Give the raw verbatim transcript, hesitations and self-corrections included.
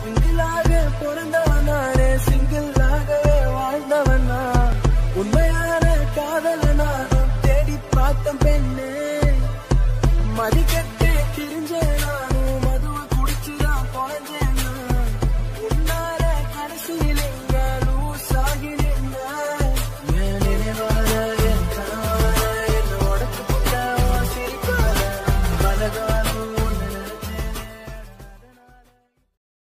சிங்கிளாக பிறந்தவனானே சிங்கிளாகவே வாழ்ந்தவனா உண்மையான காதல நானும் தேடி பார்த்த பெண்ணே மதிக்க